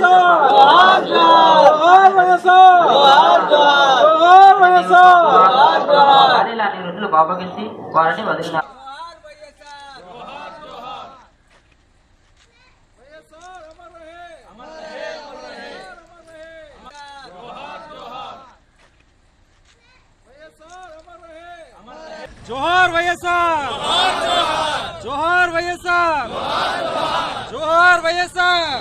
బాబగించి వారిని వదిలిన जोहार వైఎస్ఆర్ जोहार వైఎస్ఆర్ जोहार వైఎస్ఆర్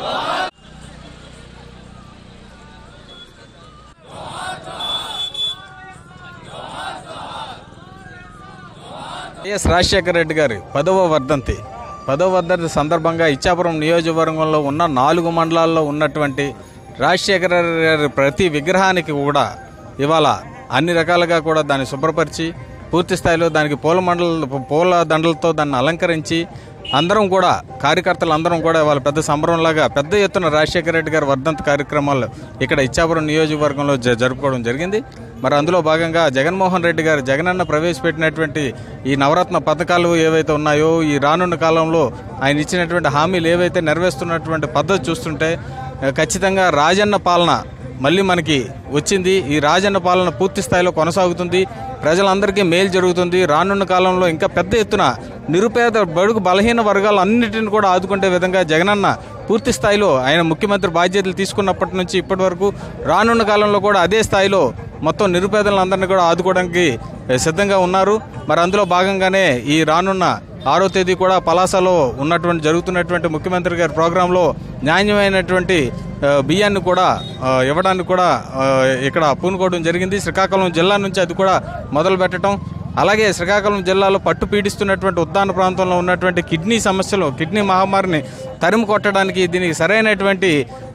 వైఎస్ రాజశేఖర రెడ్డి గారి 10వ వర్ధంతి సందర్భంగా ఇచ్చాపురం నియోజకవర్గంలో ఉన్న 4 మండలాల్లో ఉన్నటువంటి రాజశేఖర రెడ్డి గారి ప్రతి విగ్రహానికి కూడా ఇవాళ అన్ని రకాలుగా కూడా దాన్ని శుభ్రపరిచి పూర్తి స్థాయిలో దానికి పూల దండలతో దాన్ని అలంకరించి అందరం కూడా కార్యకర్తలు అందరం కూడా వాళ్ళ పెద్ద సంబరంలాగా పెద్ద ఎత్తున రాజశేఖర రెడ్డి గారి వర్ధంతి కార్యక్రమాలు ఇక్కడ ఇచ్చాపురం నియోజకవర్గంలో జరుపుకోవడం జరిగింది. మరి అందులో భాగంగా జగన్మోహన్ రెడ్డి గారు జగనన్న ప్రవేశపెట్టినటువంటి ఈ నవరత్న పథకాలు ఏవైతే ఉన్నాయో ఈ రానున్న కాలంలో ఆయన ఇచ్చినటువంటి హామీలు ఏవైతే నెరవేరుస్తున్నటువంటి పద్ధతి చూస్తుంటే ఖచ్చితంగా రాజన్న పాలన మళ్ళీ మనకి వచ్చింది. ఈ రాజన్న పాలన పూర్తి స్థాయిలో కొనసాగుతుంది, ప్రజలందరికీ మేలు జరుగుతుంది. రానున్న కాలంలో ఇంకా పెద్ద ఎత్తున నిరుపేద బడుగు బలహీన వర్గాలన్నిటిని కూడా ఆదుకునే విధంగా జగనన్న పూర్తి స్థాయిలో ఆయన ముఖ్యమంత్రి బాధ్యతలు తీసుకున్నప్పటి నుంచి ఇప్పటి వరకు రానున్న కాలంలో కూడా అదే స్థాయిలో మొత్తం నిరుపేదలందరినీ కూడా ఆదుకోవడానికి సిద్ధంగా ఉన్నారు. మరి అందులో భాగంగానే ఈ రానున్న 6వ తేదీ కూడా పలాసలో జరుగుతున్నటువంటి ముఖ్యమంత్రి గారి ప్రోగ్రాంలో నాణ్యమైనటువంటి బియ్యాన్ని కూడా ఇవ్వడానికి కూడా ఇక్కడ పూనుకోవడం జరిగింది. శ్రీకాకుళం జిల్లా నుంచి అది కూడా మొదలు పెట్టడం, అలాగే శ్రీకాకుళం జిల్లాలో పట్టు పీడిస్తున్నటువంటి ఉద్దాన ప్రాంతంలో ఉన్నటువంటి కిడ్నీ మహమ్మారిని తరిమి కొట్టడానికి దీనికి సరైనటువంటి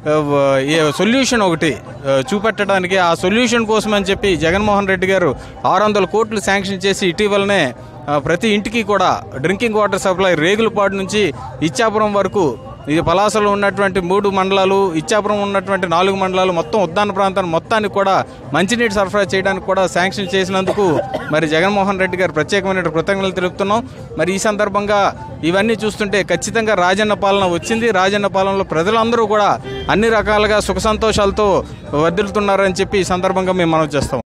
సొల్యూషన్ ఒకటి చూపెట్టడానికి ఆ సొల్యూషన్ కోసం అని చెప్పి జగన్మోహన్ రెడ్డి గారు 600 కోట్లు శాంక్షన్ చేసి ఇటీవలనే ప్రతి ఇంటికి కూడా డ్రింకింగ్ వాటర్ సప్లై రేగులపాడు నుంచి ఇచ్చాపురం వరకు ఇది పలాసలో ఉన్నటువంటి 3 మండలాలు, ఇచ్చాపురం ఉన్నటువంటి 4 మండలాలు మొత్తం ఉద్దాన ప్రాంతాన్ని మొత్తానికి కూడా మంచినీటి సరఫరా చేయడానికి కూడా శాంక్షన్ చేసినందుకు మరి జగన్మోహన్ రెడ్డి గారు ప్రత్యేకమైన కృతజ్ఞతలు తెలుపుతున్నాం. మరి ఈ సందర్భంగా ఇవన్నీ చూస్తుంటే ఖచ్చితంగా రాజన్న పాలన వచ్చింది. రాజన్న పాలనలో ప్రజలందరూ కూడా అన్ని రకాలుగా సుఖ సంతోషాలతో వర్ధిల్లుతున్నారని చెప్పి ఈ సందర్భంగా మేము మనవి చేస్తాం.